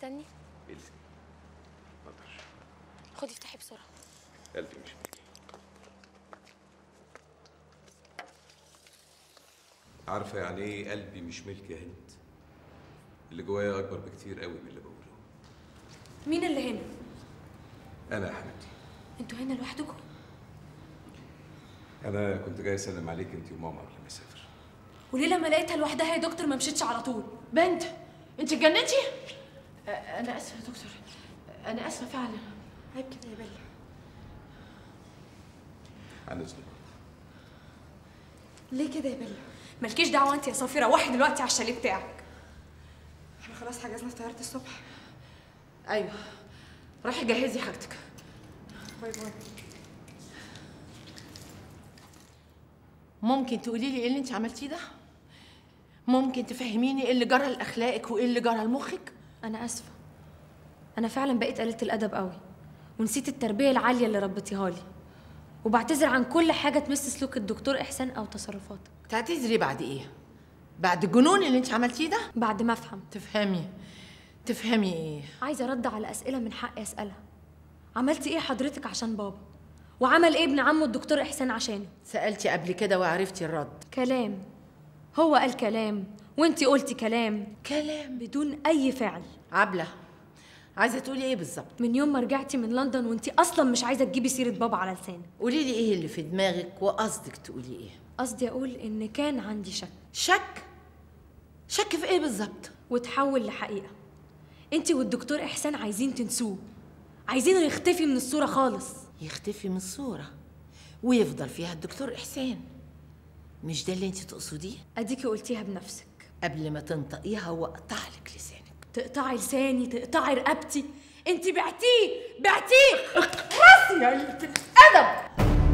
مستني؟ إلزي ما اقدرش. خدي افتحي بسرعه. قلبي مش ملكي. عارفه يعني ايه قلبي مش ملكي يا هند؟ اللي جوايا اكبر بكتير قوي من اللي بقوله. مين اللي هنا؟ انا يا حبيبتي. انتوا هنا لوحدكم؟ انا كنت جاي اسلم عليك انت وماما قبل ما اسافر. وليه لما لقيتها لوحدها يا دكتور ما مشيتش على طول؟ بنت انت اتجننتي؟ انا اسفه يا دكتور، انا اسفه فعلا. عيب كده يا بيلا. عن اذنك. ليه كده يا بيلا؟ مالكيش دعوه انت يا صافي، روحي دلوقتي على الشاليه بتاعك. احنا خلاص حجزنا في طياره الصبح. ايوه روحي جهزي حاجتك. باي باي. ممكن تقولي لي ايه اللي انت عملتيه ده؟ ممكن تفهميني ايه اللي جرى لاخلاقك وايه اللي جرى لمخك؟ انا اسفه، انا فعلا بقيت قليله الادب قوي ونسيت التربيه العاليه اللي ربيتيها لي، وبعتذر عن كل حاجه تمس سلوك الدكتور احسان او تصرفاته. تعتذري بعد ايه؟ بعد الجنون اللي انت عملتيه ده؟ بعد ما افهم. تفهمي ايه؟ عايزه ارد على اسئله من حقي اسالها. عملتي ايه حضرتك عشان بابا؟ وعمل ايه ابن عمه الدكتور احسان عشانه؟ سالتي قبل كده وعرفتي الرد. كلام. هو قال كلام وانتي قلتي كلام كلام بدون اي فعل. عبله عايزه تقولي ايه بالظبط؟ من يوم ما رجعتي من لندن وانتي اصلا مش عايزه تجيبي سيره بابا على لسانك. قولي لي ايه اللي في دماغك وقصدك تقولي ايه؟ قصدي اقول ان كان عندي شك. شك في ايه بالظبط؟ وتحول لحقيقه. انتي والدكتور احسان عايزين تنسوه، عايزينه يختفي من الصوره خالص. يختفي من الصوره ويفضل فيها الدكتور احسان، مش ده اللي انت تقصديه؟ اديكي قلتيها بنفسك قبل ما تنطقيها واقطع لك لسانك. تقطعي لساني، تقطعي رقبتي، انتي بعتيه اخرسي يا قلة الادب.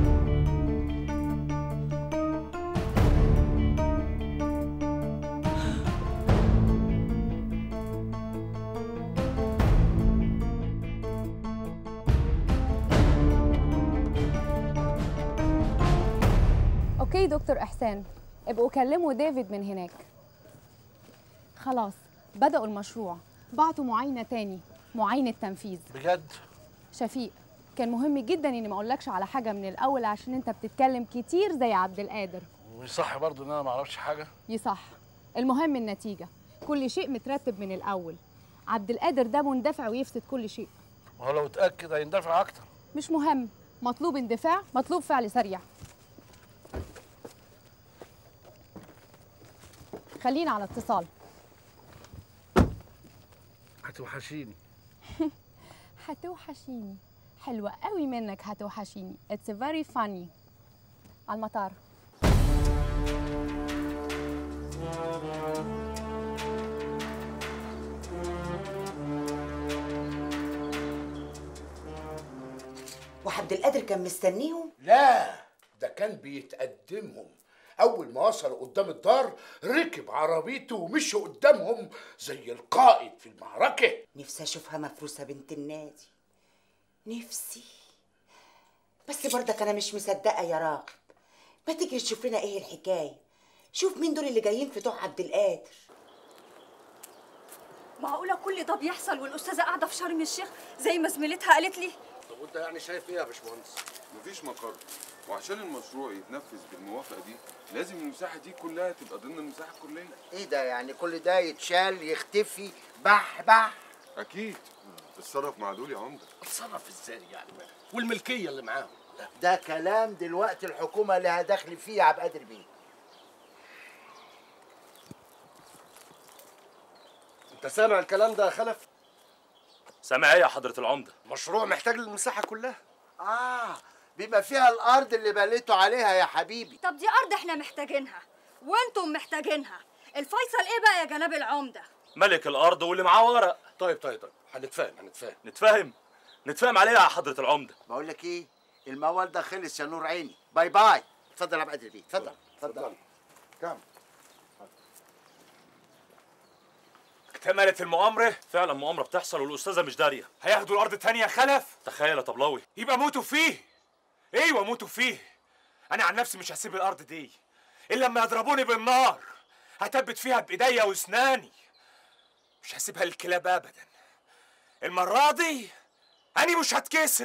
اوكي دكتور احسان، ابقوا كلموا ديفيد من هناك. خلاص بدأوا المشروع، بعتوا معاينة تاني، معاينة تنفيذ. بجد؟ شفيق، كان مهم جدا اني ما اقولكش على حاجة من الاول عشان انت بتتكلم كتير زي عبد القادر. ويصح برضه ان انا ما اعرفش حاجة؟ يصح. المهم النتيجة، كل شيء مترتب من الاول. عبد القادر ده مندفع ويفسد كل شيء. وهو لو اتأكد هيندفع اكتر. مش مهم، مطلوب اندفاع، مطلوب فعل سريع. خلينا على اتصال. هتوحشيني. هتوحشيني. حلوة قوي منك هتوحشيني. It's very funny. على المطار. وعبد القادر كان مستنيهم؟ لا، ده كان بيتقدمهم. أول ما وصلوا قدام الدار ركب عربيته ومشي قدامهم زي القائد في المعركة. نفسي أشوفها مفروسة بنت النادي، نفسي. بس برضك أنا مش مصدقة يا راغب. ما تيجي تشوف لنا إيه الحكاية؟ شوف مين دول اللي جايين في طوع عبد القادر. معقوله كل ده بيحصل والاستاذه قاعده في شرم الشيخ زي ما زميلتها قالت لي؟ طب وانت يعني شايف ايه يا باشمهندس؟ مفيش مقر، وعشان المشروع يتنفذ بالموافقه دي لازم المساحه دي كلها تبقى ضمن المساحه الكليه. ايه ده يعني كل ده يتشال يختفي بح؟ اكيد. اتصرف مع دول يا عمده. اتصرف ازاي يعني؟ والملكيه اللي معاهم؟ ده كلام دلوقتي الحكومه لها دخل فيه يا عبد القادر بيه. انت سامع الكلام ده يا خلف؟ سامع ايه يا حضرة العمدة؟ مشروع محتاج المساحة كلها. بيبقى فيها الارض اللي بليتوا عليها يا حبيبي. طب دي ارض احنا محتاجينها وانتم محتاجينها، الفيصل ايه بقى يا جناب العمدة؟ ملك الارض واللي معاه ورق. طيب هنتفاهم. نتفاهم عليه يا حضرة العمدة. بقول لك ايه، الموال ده خلص يا نور عيني. باي باي. اتفضل يا عبد القادر بيه، اتفضل. كم؟ اكتملت المؤامرة. فعلا مؤامرة بتحصل والاستاذة مش دارية. هياخدوا الارض تانية يا خلف؟ تخيل يا طبلاوي. يبقى موتوا فيه. ايوه موتوا فيه. انا عن نفسي مش هسيب الارض دي الا لما يضربوني بالنار. هثبت فيها بايديا واسناني، مش هسيبها للكلاب ابدا. المرة دي أنا مش هتكسر.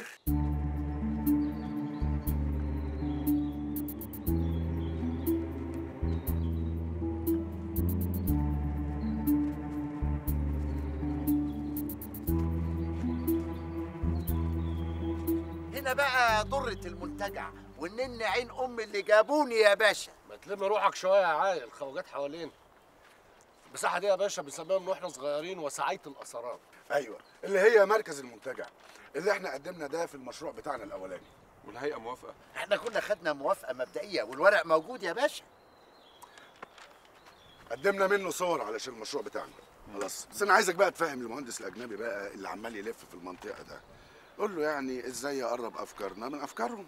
هنا بقى ضرة المنتجع والنن عين ام اللي جابوني يا باشا. ما تلم روحك شويه يا عايل، الخواجات حوالينا. المساحه دي يا باشا بنسميها من واحنا صغيرين وسعيه الاثارات. ايوه، اللي هي مركز المنتجع اللي احنا قدمنا ده في المشروع بتاعنا الاولاني. والهيئه موافقه؟ احنا كنا خدنا موافقه مبدئيه والورق موجود يا باشا. قدمنا منه صور علشان المشروع بتاعنا. خلاص، بس انا عايزك بقى تفهم المهندس الاجنبي بقى اللي عمال يلف في المنطقه ده. قول له يعني ازاي يقرب افكارنا من افكارهم.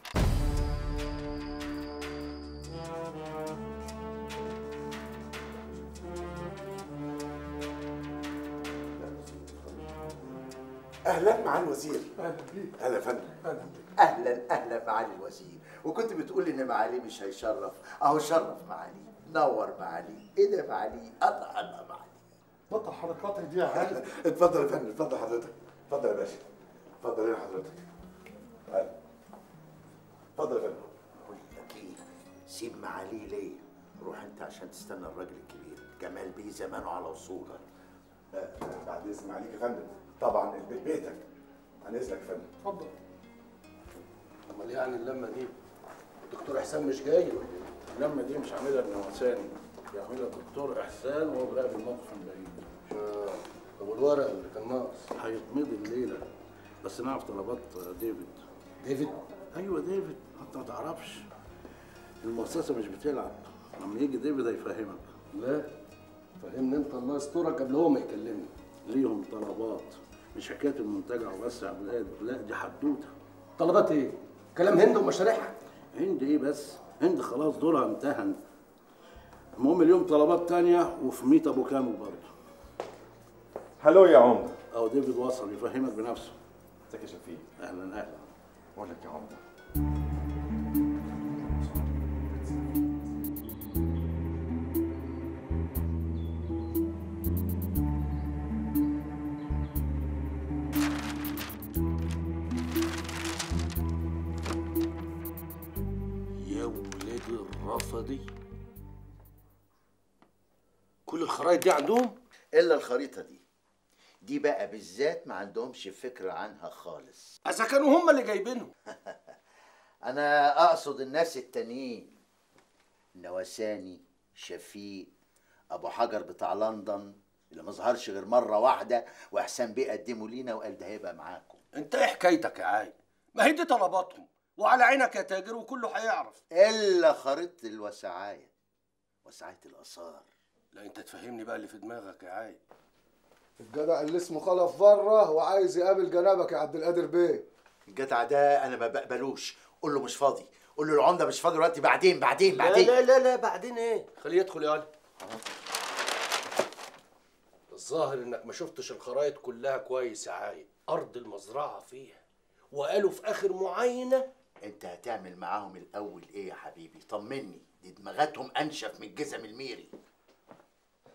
اهلا معالي الوزير. اهلا بيك. اهلا يا فندم. اهلا بيك. اهلا معالي الوزير. وكنت بتقول ان معالي مش هيشرف، اهو شرف معالي، نور معالي. ايه ده معالي؟ الله معالي. بطل حركاتك دي يا عالم. اتفضل يا فندم، اتفضل حضرتك. اتفضل يا باشا. اتفضل هنا حضرتك. تعال. اتفضل يا فندم. بقول لك ايه، سيب معالي ليه؟ روح انت عشان تستنى الراجل الكبير جمال بيه زمانه على وصولك. بعد اذن عليك يا فندم، طبعا البيت بيتك. عن اذنك يا فندم. اتفضل. امال يعني اللمه دي الدكتور احسان مش جاي ولا ايه؟ اللمه دي مش عاملها ابن وساني، بيعملها الدكتور احسان وهو براقب الموقف من بعيد. طب والورق اللي كان ناقص؟ هيتمضي الليله، بس نعرف طلبات ديفيد. ديفيد؟ ايوه ديفيد، انت ما تعرفش. المؤسسه مش بتلعب، لما يجي ديفيد هيفهمك. لا فهمني انت، الله يسترك قبل هو ما يكلمني. ليهم طلبات، مش حكايه المنتجع وبس يا عبد القادر، لا دي حدوته. طلبات ايه؟ كلام هند ومشاريعها؟ هند ايه بس؟ هند خلاص دورها انتهى. المهم اليوم طلبات تانية وفي ميت ابو كامل برضه. هلو يا عمده. اهو ديفيد وصل يفهمك بنفسه. ازيك يا شفيق؟ اهلا اهلا. بقول لك يا عمده، يا ولاد الرفضي، كل الخرايط دي عندهم؟ الا الخريطه دي بقى بالذات ما عندهمش فكره عنها خالص. اذا كانوا هم اللي جايبينهم. انا اقصد الناس التانيين، نواساني، شفيق، ابو حجر بتاع لندن اللي ما ظهرش غير مره واحده، واحسان بيه قدمه لينا وقال ده هيبقى معاكم. انت ايه حكايتك يا عاي؟ ما هي دي طلباتهم، وعلى عينك يا تاجر وكله هيعرف. الا خريطه الوسعايه، وسعايه الاثار. لا انت تفهمني بقى اللي في دماغك يا عاي. الجدع اللي اسمه خلف بره وعايز يقابل جنابك يا عبد القادر بيه. الجدع ده انا ما بقبلوش، قول له مش فاضي، قول له العمده مش فاضي دلوقتي، بعدين. لا بعدين ايه؟ خليه يدخل يا علي. الظاهر انك ما شفتش الخرايط كلها كويس يا عاي. ارض المزرعه فيها، وقالوا في اخر معاينه. انت هتعمل معاهم الاول ايه يا حبيبي؟ طمني، دي دماغاتهم انشف من الجزم الميري.